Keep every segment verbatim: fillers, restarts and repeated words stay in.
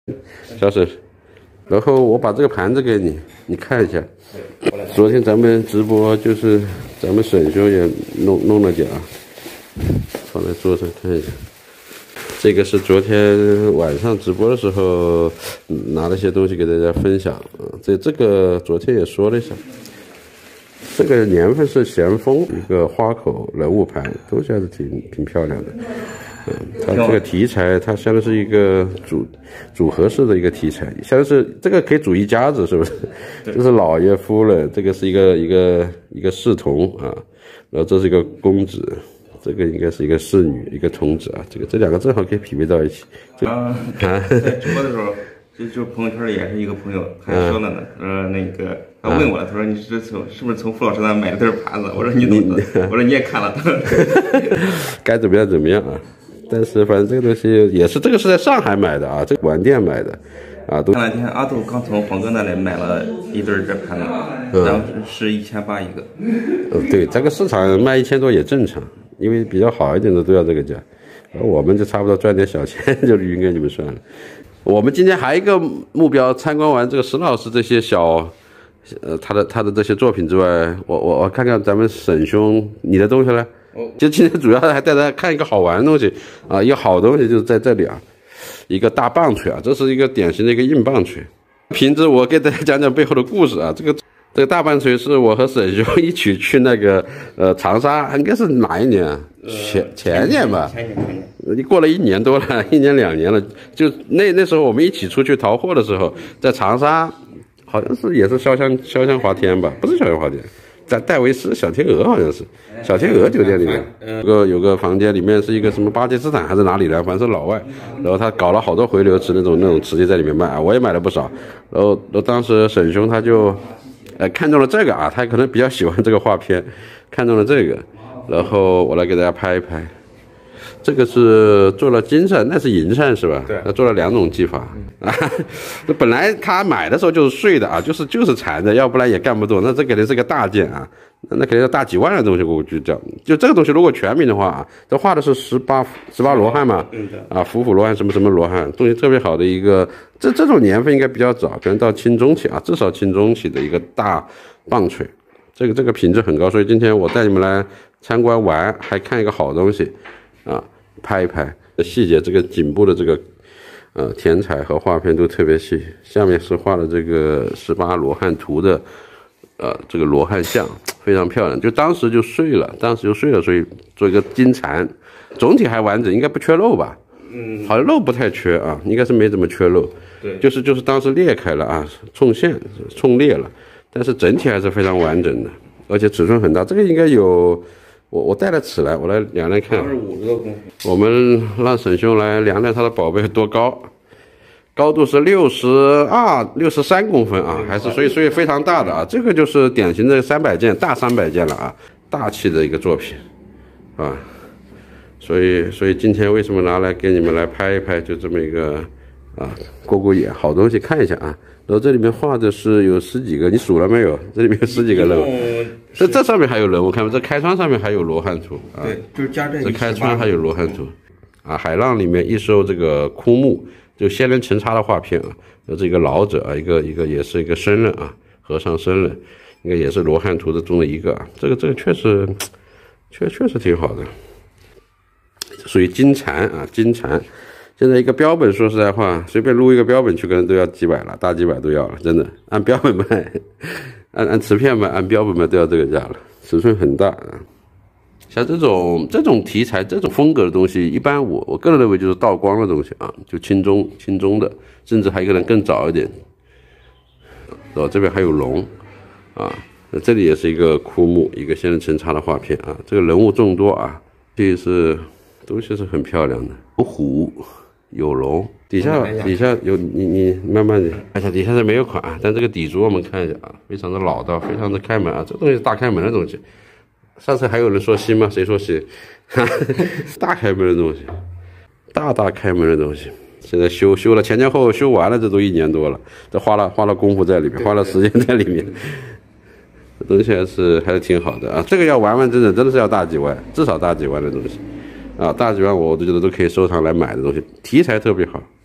小沈，然后我把这个盘子给你，你看一下。昨天咱们直播就是咱们沈兄也弄弄了点啊，放在桌上看一下。这个是昨天晚上直播的时候拿了些东西给大家分享啊。这这个昨天也说了一下，这个年份是咸丰一个花口人物牌，东西还是挺挺漂亮的。嗯，它这个题材，它相当是一个组组合式的一个题材，相当是这个可以组一家子，是不是？这是老爷夫人，这个是一个一个一个侍童啊，然后这是一个公子，这个应该是一个侍女，一个童子啊，这个这两个正好可以匹配到一起。 啊，在直播的时候，就就朋友圈里也是一个朋友，还说了呢，呃，那个他问我了，他说你是从是不是从傅老师那买的这盘子？我说你怎么？我说你也看了， 该怎么样怎么样啊？但是反正这个东西也是，这个是在上海买的啊，这个玩店买的，啊，都。 前两天阿杜刚从黄哥那里买了一对这盘子，嗯、然后是一千八一个。 呃，对，这个市场卖一千多也正常，因为比较好一点的都要这个价，而我们就差不多赚点小钱就匀给你们算了。我们今天还有一个目标，参观完这个石老师这些小，呃，他的他的这些作品之外，我我我看看咱们沈兄你的东西呢。就今天主要还带大家看一个好玩的东西啊，一个好东西就是在这里啊，一个大棒槌啊，这是一个典型的一个硬棒槌。瓶子我给大家讲讲背后的故事啊，这个这个大棒槌是我和沈兄一起去那个呃长沙，应该是哪一年啊？前前年吧，前年前年，你过了一年多了，一年两年了，就那那时候我们一起出去淘货的时候，在长沙，好像是也是潇湘潇湘华天吧，不是潇湘华天。在戴维斯小天鹅好像是小天鹅酒店里面有个有个房间，里面是一个什么巴基斯坦还是哪里的，反正是老外，然后他搞了好多回流瓷那种那种瓷器在里面卖，我也买了不少。然后然后当时沈兄他就呃看中了这个啊，他可能比较喜欢这个画片，看中了这个，然后我来给大家拍一拍。这个是做了金扇，那是银扇是吧？对，他做了两种技法。嗯、啊，这本来他买的时候就是碎的啊，就是就是缠的，要不然也干不动。那这肯定是个大件啊，那肯定是大几万的东西。我就讲，就这个东西如果全名的话啊，这画的是十八十八罗汉嘛，啊，伏虎罗汉什么什么罗汉，东西特别好的一个。这这种年份应该比较早，可能到清中期啊，至少清中期的一个大棒槌。这个这个品质很高，所以今天我带你们来参观完，还看一个好东西啊。拍一拍细节，这个颈部的这个呃填彩和画片都特别细。下面是画了这个十八罗汉图的呃这个罗汉像，非常漂亮。就当时就碎了，当时就碎了，所以做一个金蝉，总体还完整，应该不缺漏吧？嗯，好像漏不太缺啊，应该是没怎么缺漏。对，就是就是当时裂开了啊，冲线冲裂了，但是整体还是非常完整的，而且尺寸很大，这个应该有。我我带了尺来，我来量量看。二十五多公分。我们让沈兄来量量他的宝贝多高，高度是六十二、六十三公分啊，还是所以所以非常大的啊。这个就是典型的三百件大三百件了啊，大气的一个作品啊。所以所以今天为什么拿来给你们来拍一拍，就这么一个啊过过眼，好东西看一下啊。然后这里面画的是有十几个，你数了没有？这里面有十几个人物。这这上面还有人物，看没？这开窗上面还有罗汉图啊。 对，就是加这。 这开窗还有罗汉图，啊，海浪里面一艘这个枯木，就仙人成插的画片啊。这是一个老者啊，一个一个也是一个僧人啊，和尚僧人，应该也是罗汉图的中的一个啊。这个这个确实，确确实挺好的，属于金蝉啊，金蝉。现在一个标本，说实在话，随便撸一个标本去，可能都要几百了，大几百都要了，真的。按标本卖，按按瓷片卖，按标本卖都要这个价了，尺寸很大啊。像这种这种题材、这种风格的东西，一般我我个人认为就是道光的东西啊，就清中清中的，甚至还可能更早一点。哦，这边还有龙啊，这里也是一个枯木，一个仙人成插的画片啊，这个人物众多啊，这是东西是很漂亮的，有虎。有龙，底下底下有你你慢慢的看一下，底下是没有款啊，但这个底座我们看一下啊，非常的老道，非常的开门啊，这东西是大开门的东西。上次还有人说新吗？谁说新？大开门的东西，大大开门的东西。现在修修了前前后后修完了，这都一年多了，这花了花了功夫在里面，花了时间在里面。这东西还是还是挺好的啊，这个要完完整整，真的是要大几万，至少大几万的东西。啊，大几万我都觉得都可以收藏来买的东西，题材特别好，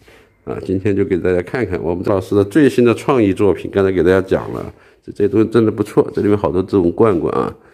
啊，今天就给大家看看我们赵老师的最新的创意作品，刚才给大家讲了，这这东西真的不错，这里面好多这种罐罐啊。